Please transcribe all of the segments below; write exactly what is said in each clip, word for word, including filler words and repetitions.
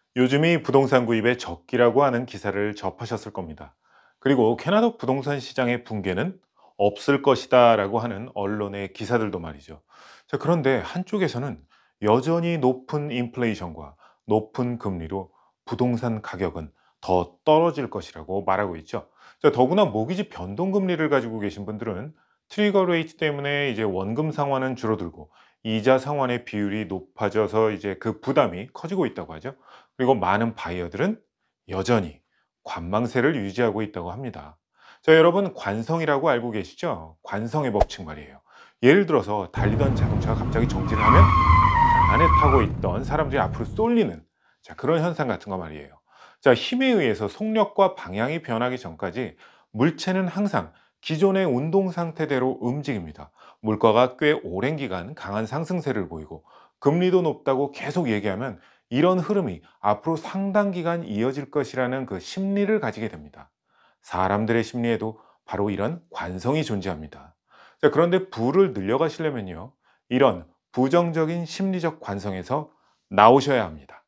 요즘이 부동산 구입의 적기라고 하는 기사를 접하셨을 겁니다. 그리고 캐나다 부동산 시장의 붕괴는 없을 것이다 라고 하는 언론의 기사들도 말이죠. 자, 그런데 한쪽에서는 여전히 높은 인플레이션과 높은 금리로 부동산 가격은 더 떨어질 것이라고 말하고 있죠. 자, 더구나 모기지 변동금리를 가지고 계신 분들은 트리거 레이트 때문에 이제 원금 상환은 줄어들고 이자 상환의 비율이 높아져서 이제 그 부담이 커지고 있다고 하죠. 그리고 많은 바이어들은 여전히 관망세를 유지하고 있다고 합니다. 자, 여러분 관성이라고 알고 계시죠? 관성의 법칙 말이에요. 예를 들어서 달리던 자동차가 갑자기 정지를 하면 안에 타고 있던 사람들이 앞으로 쏠리는, 자, 그런 현상 같은 거 말이에요. 자, 힘에 의해서 속력과 방향이 변하기 전까지 물체는 항상 기존의 운동 상태대로 움직입니다. 물가가 꽤 오랜 기간 강한 상승세를 보이고 금리도 높다고 계속 얘기하면 이런 흐름이 앞으로 상당 기간 이어질 것이라는 그 심리를 가지게 됩니다. 사람들의 심리에도 바로 이런 관성이 존재합니다. 자, 그런데 부를 늘려가시려면요, 이런 부정적인 심리적 관성에서 나오셔야 합니다.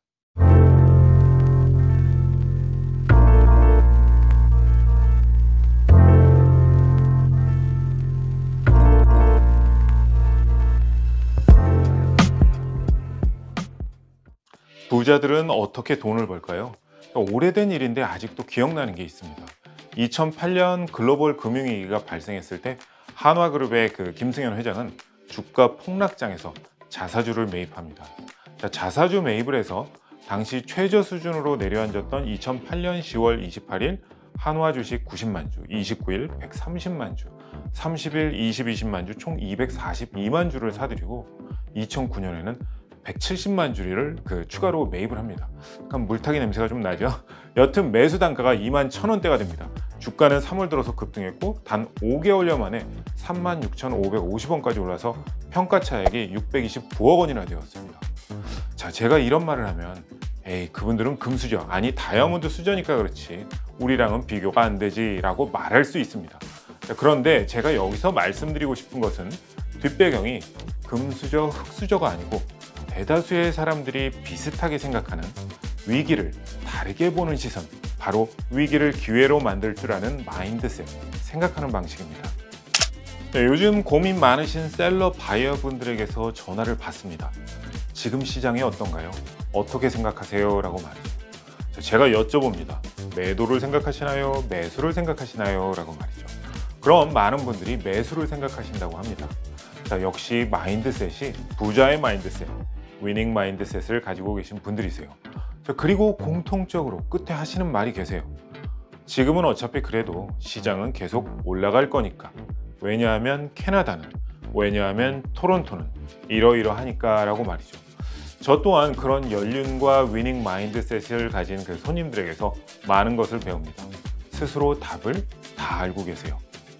부자들은 어떻게 돈을 벌까요? 오래된 일인데 아직도 기억나는 게 있습니다. 이천팔 년 글로벌 금융위기가 발생했을 때 한화그룹의 그 김승현 회장은 주가 폭락장에서 자사주를 매입합니다. 자, 자사주 매입을 해서 당시 최저 수준으로 내려앉았던 이천팔 년 시월 이십팔 일 한화 주식 구십만 주, 이십구 일 백삼십만 주, 삼십 일 이십이십만 주, 총 이백사십이만 주를 사들이고 이천구 년에는 백칠십만 주를 그 추가로 매입을 합니다. 약간 물타기 냄새가 좀 나죠. 여튼 매수 단가가 이만 천 원대가 됩니다. 주가는 삼월 들어서 급등했고 단 오 개월여 만에 삼만 육천오백오십 원까지 올라서 평가 차액이 육백이십구억 원이나 되었습니다. 자, 제가 이런 말을 하면 에이, 그분들은 금수저, 아니 다이아몬드 수저니까 그렇지 우리랑은 비교가 안 되지 라고 말할 수 있습니다. 자, 그런데 제가 여기서 말씀드리고 싶은 것은 뒷배경이 금수저, 흑수저가 아니고 대다수의 사람들이 비슷하게 생각하는 위기를 다르게 보는 시선, 바로 위기를 기회로 만들 줄 아는 마인드셋, 생각하는 방식입니다. 네, 요즘 고민 많으신 셀러 바이어 분들에게서 전화를 받습니다. 지금 시장이 어떤가요? 어떻게 생각하세요? 라고 말이죠. 제가 여쭤봅니다. 매도를 생각하시나요? 매수를 생각하시나요? 라고 말이죠. 그럼 많은 분들이 매수를 생각하신다고 합니다. 자, 역시 마인드셋이 부자의 마인드셋, 위닝 마인드셋을 가지고 계신 분들이세요. 자, 그리고 공통적으로 끝에 하시는 말이 계세요. 지금은 어차피 그래도 시장은 계속 올라갈 거니까. 왜냐하면 캐나다는, 왜냐하면 토론토는 이러이러하니까 라고 말이죠. 저 또한 그런 연륜과 위닝 마인드셋을 가진 그 손님들에게서 많은 것을 배웁니다. 스스로 답을 다 알고 계세요.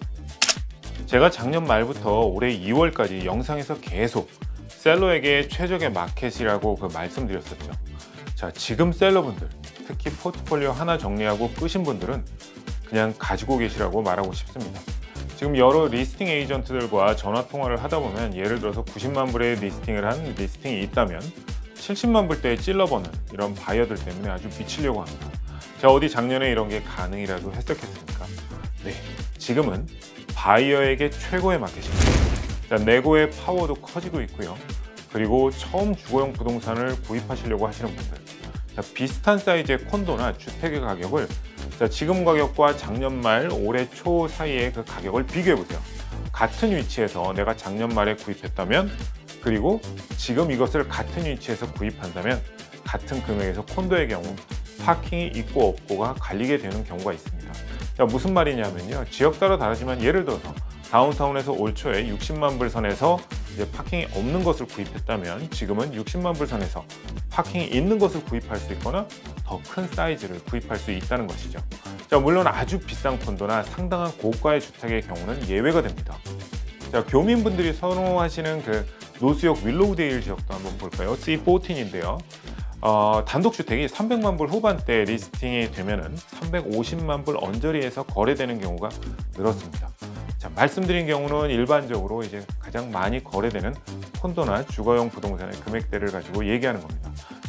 제가 작년 말부터 올해 이월까지 영상에서 계속 셀러에게 최적의 마켓이라고 그 말씀드렸었죠. 자, 지금 셀러분들, 특히 포트폴리오 하나 정리하고 끄신 분들은 그냥 가지고 계시라고 말하고 싶습니다. 지금 여러 리스팅 에이전트들과 전화 통화를 하다 보면 예를 들어서 구십만 불에 리스팅을 한 리스팅이 있다면 칠십만 불대에 찔러버는 이런 바이어들 때문에 아주 미치려고 합니다. 자, 어디 작년에 이런 게 가능이라도 했었겠습니까? 네, 지금은 바이어에게 최고의 마켓입니다. 자, 내고의 파워도 커지고 있고요. 그리고 처음 주거용 부동산을 구입하시려고 하시는 분들, 자, 비슷한 사이즈의 콘도나 주택의 가격을 자, 지금 가격과 작년 말 올해 초 사이의 그 가격을 비교해 보세요. 같은 위치에서 내가 작년 말에 구입했다면, 그리고 지금 이것을 같은 위치에서 구입한다면 같은 금액에서 콘도의 경우 파킹이 있고 없고가 갈리게 되는 경우가 있습니다. 자, 무슨 말이냐면요, 지역 따라 다르지만 예를 들어서 다운타운에서 올 초에 육십만 불 선에서 이제 파킹이 없는 것을 구입했다면 지금은 육십만 불 선에서 파킹이 있는 것을 구입할 수 있거나 더 큰 사이즈를 구입할 수 있다는 것이죠. 자, 물론 아주 비싼 콘도나 상당한 고가의 주택의 경우는 예외가 됩니다. 자, 교민분들이 선호하시는 그 노스역 윌로우데일 지역도 한번 볼까요? 씨 사십사인데요. 어, 단독주택이 삼백만 불 후반대 리스팅이 되면은 삼백오십만 불 언저리에서 거래되는 경우가 늘었습니다. 자, 말씀드린 경우는 일반적으로 이제 가장 많이 거래되는 콘도나 주거용 부동산의 금액대를 가지고 얘기하는 겁니다.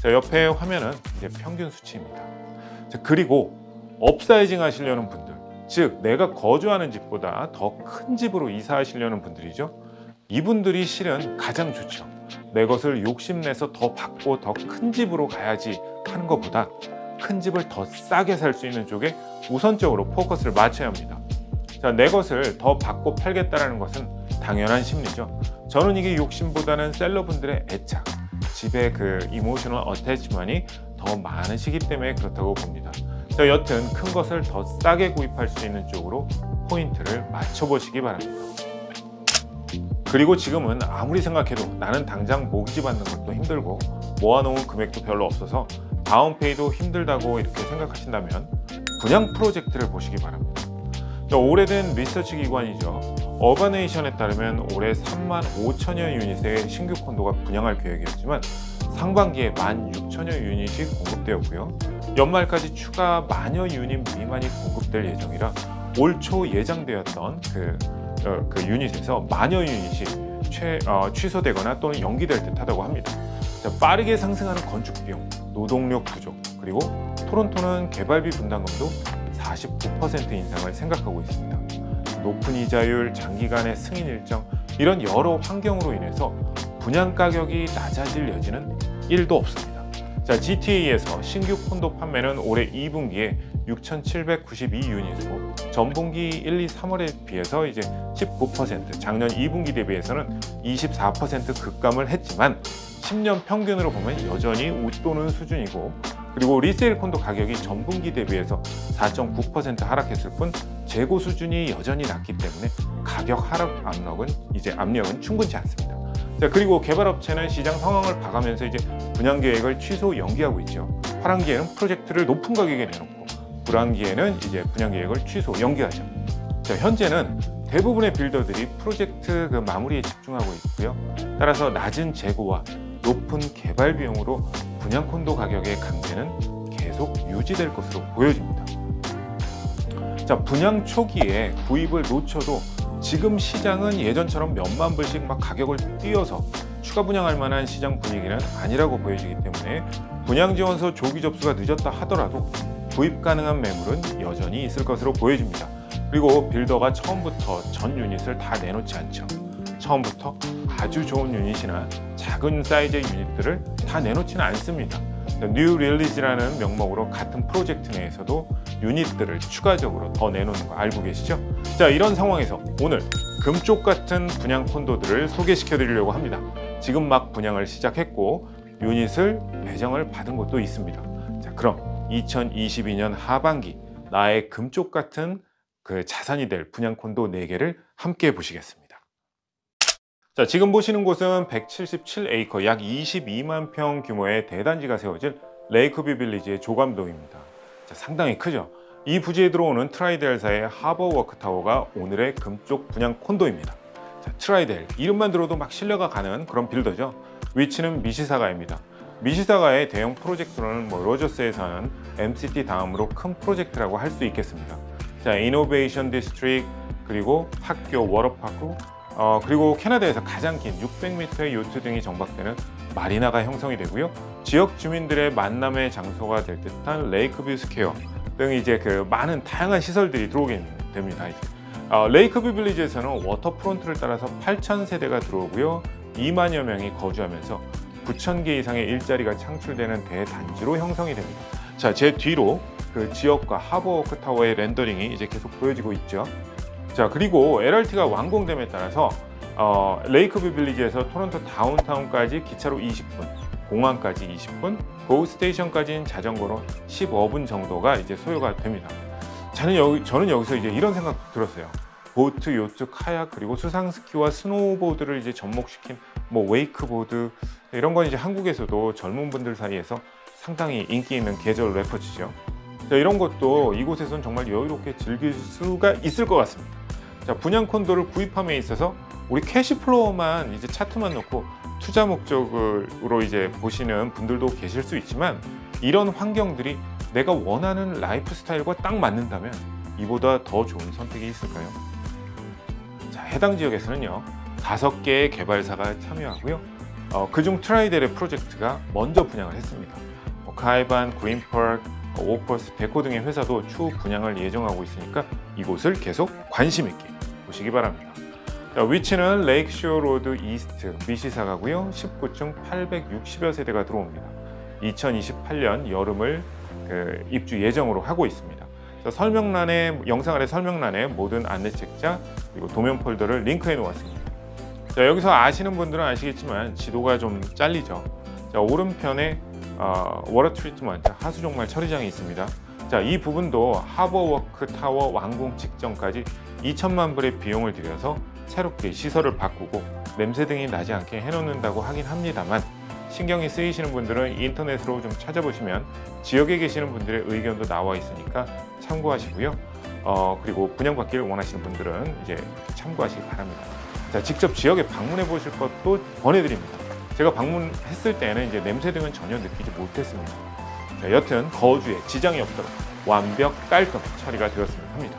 자, 옆에 화면은 이제 평균 수치입니다. 자, 그리고 업사이징 하시려는 분들, 즉 내가 거주하는 집보다 더 큰 집으로 이사하시려는 분들이죠. 이분들이 실은 가장 좋죠. 내 것을 욕심내서 더 받고 더 큰 집으로 가야지 하는 것보다 큰 집을 더 싸게 살 수 있는 쪽에 우선적으로 포커스를 맞춰야 합니다. 자, 내 것을 더 받고 팔겠다는 것은 당연한 심리죠. 저는 이게 욕심보다는 셀러분들의 애착, 집의 그 이모셔널 어태치먼이 더 많으시기 때문에 그렇다고 봅니다. 자, 여튼 큰 것을 더 싸게 구입할 수 있는 쪽으로 포인트를 맞춰보시기 바랍니다. 그리고 지금은 아무리 생각해도 나는 당장 모기지 받는 것도 힘들고 모아놓은 금액도 별로 없어서 다운페이도 힘들다고 이렇게 생각하신다면 분양 프로젝트를 보시기 바랍니다. 자, 오래된 리서치 기관이죠. 어바네이션에 따르면 올해 삼만 오천여 유닛의 신규 콘도가 분양할 계획이었지만 상반기에 만 육천여 유닛이 공급되었고요. 연말까지 추가 만여 유닛 미만이 공급될 예정이라 올 초 예정되었던 그, 어, 그 유닛에서 만여 유닛이 최, 어, 취소되거나 또는 연기될 듯하다고 합니다. 자, 빠르게 상승하는 건축 비용, 노동력 부족, 그리고 토론토는 개발비 분담금도 사십구 퍼센트 인상을 생각하고 있습니다. 높은 이자율, 장기간의 승인 일정, 이런 여러 환경으로 인해서 분양 가격이 낮아질 여지는 일도 없습니다. 자, 지티에이에서 신규 콘도 판매는 올해 이 분기에 육천칠백구십이 유닛으로 전분기 일, 이, 삼월에 비해서 이제 십구 퍼센트, 작년 이 분기 대비해서는 이십사 퍼센트 급감을 했지만 십 년 평균으로 보면 여전히 웃도는 수준이고, 그리고 리세일 콘도 가격이 전분기 대비해서 사 점 구 퍼센트 하락했을 뿐 재고 수준이 여전히 낮기 때문에 가격 하락 압력은 이제 압력은 충분치 않습니다. 자, 그리고 개발업체는 시장 상황을 봐가면서 이제 분양 계획을 취소 연기하고 있죠. 화랑기에는 프로젝트를 높은 가격에 내놓고 불황기에는 이제 분양 계획을 취소 연기하죠. 자, 현재는 대부분의 빌더들이 프로젝트 그 마무리에 집중하고 있고요. 따라서 낮은 재고와 높은 개발 비용으로 분양 콘도 가격의 강세는 계속 유지될 것으로 보여집니다. 자, 분양 초기에 구입을 놓쳐도 지금 시장은 예전처럼 몇만 불씩 막 가격을 띄어서 추가 분양할 만한 시장 분위기는 아니라고 보여지기 때문에 분양지원서 조기 접수가 늦었다 하더라도 구입 가능한 매물은 여전히 있을 것으로 보여집니다. 그리고 빌더가 처음부터 전 유닛을 다 내놓지 않죠. 처음부터 아주 좋은 유닛이나 작은 사이즈의 유닛들을 다 내놓지는 않습니다. 뉴 릴리즈라는 명목으로 같은 프로젝트 내에서도 유닛들을 추가적으로 더 내놓는 거 알고 계시죠? 자, 이런 상황에서 오늘 금쪽 같은 분양 콘도들을 소개시켜 드리려고 합니다. 지금 막 분양을 시작했고 유닛을 배정을 받은 것도 있습니다. 자, 그럼 이천이십이 년 하반기 나의 금쪽 같은 그 자산이 될 분양 콘도 네 개를 함께 보시겠습니다. 자, 지금 보시는 곳은 백칠십칠 에이커 약 이십이만 평 규모의 대단지가 세워질 레이크뷰 빌리지의 조감동입니다. 자, 상당히 크죠? 이 부지에 들어오는 트라이델사의 하버 워크타워가 오늘의 금쪽 분양 콘도입니다. 자, 트라이델 이름만 들어도 막 신뢰가 가는 그런 빌더죠. 위치는 미시사가입니다. 미시사가의 대형 프로젝트로는 뭐 로저스에서 하는 엠씨티 다음으로 큰 프로젝트라고 할 수 있겠습니다. 자, 이노베이션 디스트릭, 그리고 학교, 워터파크, 어, 그리고 캐나다에서 가장 긴 육백 미터의 요트 등이 정박되는 마리나가 형성이 되고요. 지역 주민들의 만남의 장소가 될 듯한 레이크뷰 스퀘어 등 이제 그 많은 다양한 시설들이 들어오게 됩니다. 이제. 어, 레이크뷰 빌리지에서는 워터프론트를 따라서 팔천 세대가 들어오고요. 이만여 명이 거주하면서 구천 개 이상의 일자리가 창출되는 대단지로 형성이 됩니다. 자, 제 뒤로 그 지역과 하버워크 타워의 렌더링이 이제 계속 보여지고 있죠. 자, 그리고 엘알티가 완공됨에 따라서 어, 레이크뷰 빌리지에서 토론토 다운타운까지 기차로 이십 분, 공항까지 이십 분, 고 스테이션까지는 자전거로 십오 분 정도가 이제 소요가 됩니다. 저는, 여기, 저는 여기서 이제 이런 생각 들었어요. 보트, 요트, 카약, 그리고 수상 스키와 스노우보드를 이제 접목시킨 뭐 웨이크보드, 이런 건 이제 한국에서도 젊은 분들 사이에서 상당히 인기 있는 계절 레퍼지죠. 자, 이런 것도 이곳에서는 정말 여유롭게 즐길 수가 있을 것 같습니다. 자, 분양 콘도를 구입함에 있어서 우리 캐시플로우만 이제 차트만 놓고 투자 목적으로 이제 보시는 분들도 계실 수 있지만, 이런 환경들이 내가 원하는 라이프 스타일과 딱 맞는다면 이보다 더 좋은 선택이 있을까요? 자, 해당 지역에서는요 다섯 개의 개발사가 참여하고요. 어, 그중 트라이델의 프로젝트가 먼저 분양을 했습니다. 뭐 카이반, 그린파크, 워커스, 데코 등의 회사도 추후 분양을 예정하고 있으니까 이곳을 계속 관심 있게 보시기 바랍니다. 자, 위치는 레이크쇼어 로드 이스트 미시사가고요. 십구 층 팔백육십여 세대가 들어옵니다. 이천이십팔 년 여름을 그 입주 예정으로 하고 있습니다. 자, 설명란에 영상 아래 설명란에 모든 안내 책자 그리고 도면 폴더를 링크해 놓았습니다. 자, 여기서 아시는 분들은 아시겠지만 지도가 좀 잘리죠. 자, 오른편에 어, 워터 트리트먼트 하수 종말 처리장이 있습니다. 자, 이 부분도 하버워크 타워 완공 직전까지 이천만 불의 비용을 들여서 새롭게 시설을 바꾸고 냄새 등이 나지 않게 해놓는다고 하긴 합니다만 신경이 쓰이시는 분들은 인터넷으로 좀 찾아보시면 지역에 계시는 분들의 의견도 나와 있으니까 참고하시고요. 어, 그리고 분양받기를 원하시는 분들은 이제 참고하시기 바랍니다. 자, 직접 지역에 방문해 보실 것도 권해드립니다. 제가 방문했을 때는 이제 냄새 등은 전혀 느끼지 못했습니다. 자, 여튼 거주에 지장이 없도록 완벽 깔끔 처리가 되었으면 합니다.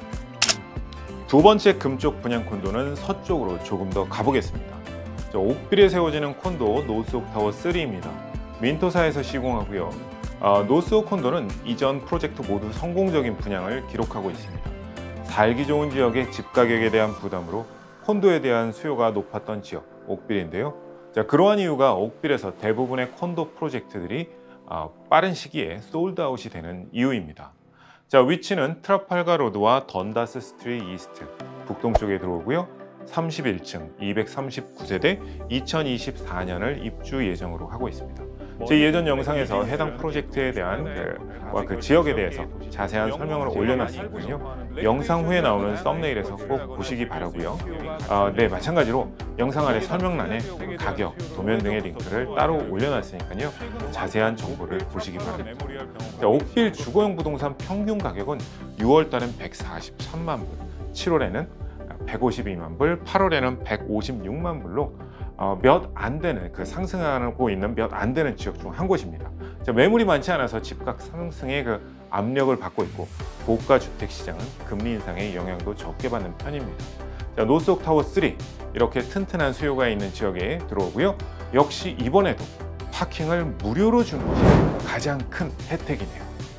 두 번째 금쪽 분양 콘도는 서쪽으로 조금 더 가보겠습니다. 자, 옥빌에 세워지는 콘도 노스옥 타워 삼입니다. 민토사에서 시공하고요. 어, 노스옥 콘도는 이전 프로젝트 모두 성공적인 분양을 기록하고 있습니다. 살기 좋은 지역의 집 가격에 대한 부담으로 콘도에 대한 수요가 높았던 지역 옥빌인데요. 자, 그러한 이유가 옥빌에서 대부분의 콘도 프로젝트들이 어, 빠른 시기에 솔드아웃이 되는 이유입니다. 자, 위치는 트라팔가 로드와 던다스 스트리트 이스트 북동쪽에 들어오고요. 삼십일 층 이백삼십구 세대 이천이십사 년을 입주 예정으로 하고 있습니다. 제 예전 영상에서 해당 프로젝트에 대한 그, 그 지역에 대해서 자세한 설명을 올려놨으니까요. 영상 후에 나오는 썸네일에서 꼭 보시기 바라고요. 아, 네, 마찬가지로 영상 아래 설명란에 가격, 도면 등의 링크를 따로 올려놨으니까요. 자세한 정보를 보시기 바랍니다. 자, 옥빌 주거용 부동산 평균 가격은 유월 달엔 백사십삼만 불, 칠월에는 백오십이만 불, 팔월에는 백오십육만 불로 어, 몇 안 되는 그 상승하고 있는 몇 안 되는 지역 중 한 곳입니다. 자, 매물이 많지 않아서 집값 상승의 그 압력을 받고 있고 고가 주택 시장은 금리 인상의 영향도 적게 받는 편입니다. 자, 노스옥 타워 삼 이렇게 튼튼한 수요가 있는 지역에 들어오고요. 역시 이번에도 파킹을 무료로 주는 것이 가장 큰 혜택이네요.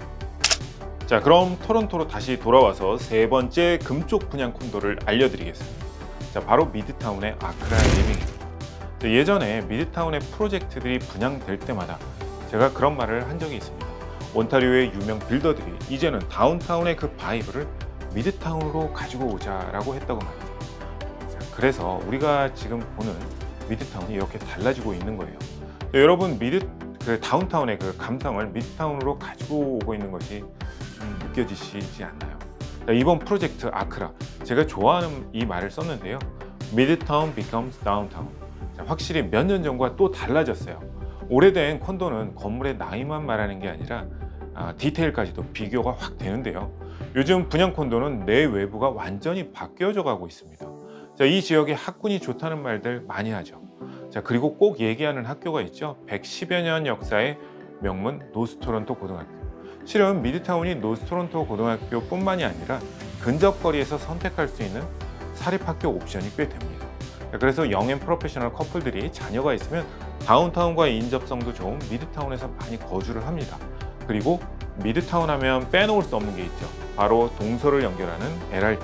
자, 그럼 토론토로 다시 돌아와서 세 번째 금쪽 분양 콘도를 알려드리겠습니다. 자, 바로 미드타운의 아크라 리빙입니다. 자, 예전에 미드타운의 프로젝트들이 분양될 때마다 제가 그런 말을 한 적이 있습니다. 온타리오의 유명 빌더들이 이제는 다운타운의 그 바이브를 미드타운으로 가지고 오자라고 했다고 말이죠. 자, 그래서 우리가 지금 보는 미드타운이 이렇게 달라지고 있는 거예요. 자, 여러분 미드 그 다운타운의 그 감성을 미드타운으로 가지고 오고 있는 것이 음, 느껴지시지 않나요? 자, 이번 프로젝트 아크라 제가 좋아하는 이 말을 썼는데요. Midtown becomes downtown. 자, 확실히 몇 년 전과 또 달라졌어요. 오래된 콘도는 건물의 나이만 말하는 게 아니라 아, 디테일까지도 비교가 확 되는데요. 요즘 분양 콘도는 내 외부가 완전히 바뀌어져 가고 있습니다. 자, 이 지역에 학군이 좋다는 말들 많이 하죠. 자, 그리고 꼭 얘기하는 학교가 있죠. 백십여 년 역사의 명문 노스토론토 고등학교. 실은 미드타운이 노스토론토 고등학교 뿐만이 아니라 근접거리에서 선택할 수 있는 사립학교 옵션이 꽤 됩니다. 그래서 영앤 프로페셔널 커플들이 자녀가 있으면 다운타운과 인접성도 좋은 미드타운에서 많이 거주를 합니다. 그리고 미드타운 하면 빼놓을 수 없는 게 있죠. 바로 동서를 연결하는 엘알티.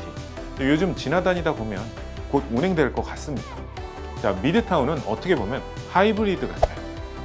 요즘 지나다니다 보면 곧 운행될 것 같습니다. 자, 미드타운은 어떻게 보면 하이브리드 같아요.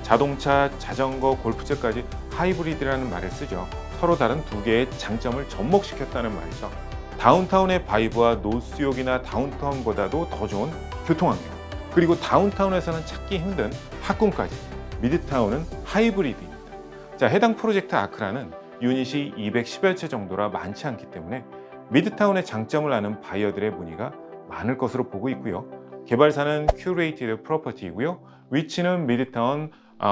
자동차, 자전거, 골프채까지 하이브리드라는 말을 쓰죠. 서로 다른 두 개의 장점을 접목시켰다는 말이죠. 다운타운의 바이브와 노스욕이나 다운타운보다도 더 좋은 교통환경, 그리고 다운타운에서는 찾기 힘든 학군까지 미드타운은 하이브리드입니다. 자, 해당 프로젝트 아크라는 유닛이 이백십여 채 정도라 많지 않기 때문에 미드타운의 장점을 아는 바이어들의 문의가 많을 것으로 보고 있고요. 개발사는 큐레이티드 프로퍼티이고요. 위치는 미드타운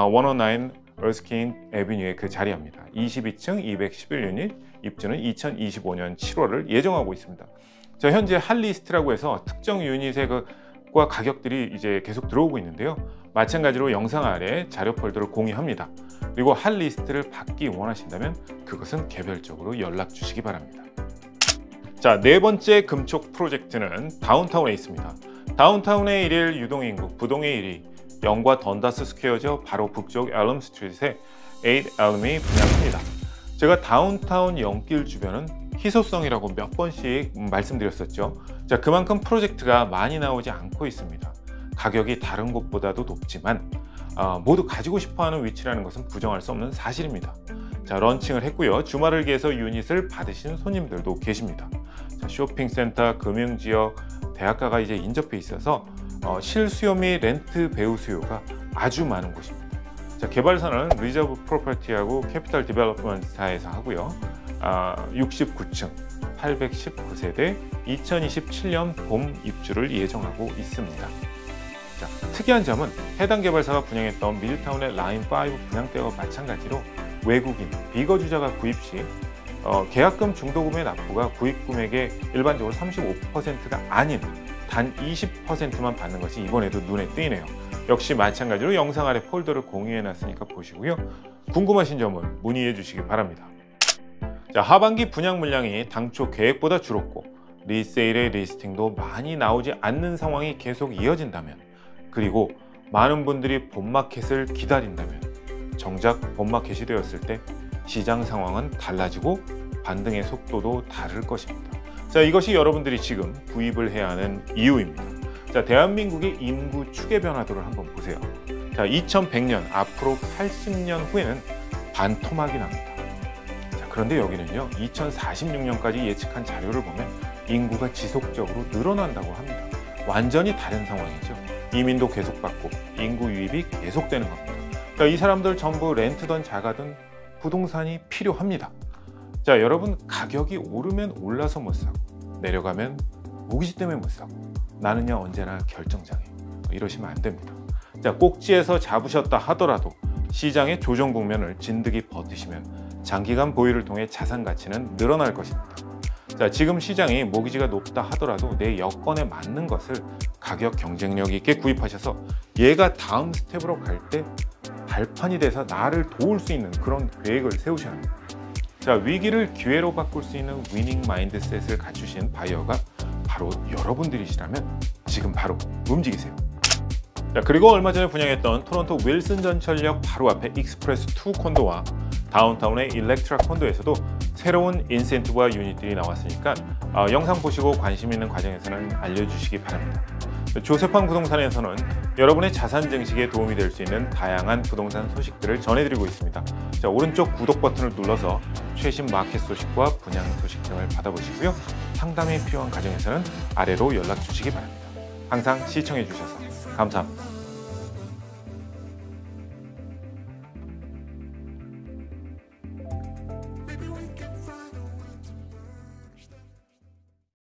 백십구 얼스킨 애비뉴의 그 자리입니다. 이십이 층 이백십일 유닛, 입주는 이천이십오 년 칠월을 예정하고 있습니다. 자, 현재 핫리스트라고 해서 특정 유닛의 그 과 가격들이 이제 계속 들어오고 있는데요. 마찬가지로 영상 아래 자료 폴더를 공유합니다. 그리고 핫리스트를 받기 원하신다면 그것은 개별적으로 연락 주시기 바랍니다. 자, 네 번째 금쪽 프로젝트는 다운타운에 있습니다. 다운타운의 일일 유동인구, 부동의 일 위, 영과 던다스 스퀘어죠. 바로 북쪽 엘름 스트리트에 에잇 엘름이 분양합니다. 제가 다운타운 영길 주변은 희소성이라고 몇 번씩 말씀드렸었죠. 자, 그만큼 프로젝트가 많이 나오지 않고 있습니다. 가격이 다른 곳보다도 높지만 어, 모두 가지고 싶어하는 위치라는 것은 부정할 수 없는 사실입니다. 자, 런칭을 했고요. 주말을 기해서 유닛을 받으신 손님들도 계십니다. 자, 쇼핑센터, 금융지역, 대학가가 이제 인접해 있어서 어, 실수요 및 렌트 배우 수요가 아주 많은 곳입니다. 자, 개발사는 리저브 프로퍼티하고 캐피탈 디벨롭먼트사에서 하고요. 아, 육십구 층, 팔백십구 세대, 이천이십칠 년 봄 입주를 예정하고 있습니다. 자, 특이한 점은 해당 개발사가 분양했던 밀타운의 라인 오 분양대와 마찬가지로 외국인, 비거주자가 구입 시 어, 계약금 중도금의 납부가 구입 금액의 일반적으로 삼십오 퍼센트가 아닌 단 이십 퍼센트만 받는 것이 이번에도 눈에 띄네요. 역시 마찬가지로 영상 아래 폴더를 공유해 놨으니까 보시고요. 궁금하신 점은 문의해 주시기 바랍니다. 자, 하반기 분양 물량이 당초 계획보다 줄었고 리세일의 리스팅도 많이 나오지 않는 상황이 계속 이어진다면, 그리고 많은 분들이 봄마켓을 기다린다면 정작 봄마켓이 되었을 때 시장 상황은 달라지고 반등의 속도도 다를 것입니다. 자, 이것이 여러분들이 지금 구입을 해야 하는 이유입니다. 자, 대한민국의 인구 추계 변화도를 한번 보세요. 자, 이천백 년 앞으로 팔십 년 후에는 반토막이 납니다. 자, 그런데 여기는요, 이천사십육 년까지 예측한 자료를 보면 인구가 지속적으로 늘어난다고 합니다. 완전히 다른 상황이죠. 이민도 계속받고 인구 유입이 계속되는 겁니다. 자, 이 사람들 전부 렌트든 자가든 부동산이 필요합니다. 자, 여러분, 가격이 오르면 올라서 못 사고 내려가면 모기지 때문에 못 사고 나는야 언제나 결정장애, 이러시면 안 됩니다. 자, 꼭지에서 잡으셨다 하더라도 시장의 조정 국면을 진득이 버티시면 장기간 보유를 통해 자산 가치는 늘어날 것입니다. 자, 지금 시장이 모기지가 높다 하더라도 내 여건에 맞는 것을 가격 경쟁력 있게 구입하셔서 얘가 다음 스텝으로 갈 때 발판이 돼서 나를 도울 수 있는 그런 계획을 세우셔야 합니다. 자, 위기를 기회로 바꿀 수 있는 위닝 마인드셋을 갖추신 바이어가 바로 여러분들이시라면 지금 바로 움직이세요. 자, 그리고 얼마 전에 분양했던 토론토 윌슨 전철역 바로 앞에 익스프레스 투 콘도와 다운타운의 일렉트라 콘도에서도 새로운 인센티브와 유닛들이 나왔으니까 어, 영상 보시고 관심 있는 과정에서는 알려주시기 바랍니다. 조세판 부동산에서는 여러분의 자산 증식에 도움이 될 수 있는 다양한 부동산 소식들을 전해드리고 있습니다. 자, 오른쪽 구독 버튼을 눌러서 최신 마켓 소식과 분양 소식 등을 받아보시고요. 상담이 필요한 과정에서는 아래로 연락 주시기 바랍니다. 항상 시청해 주셔서 감사합니다.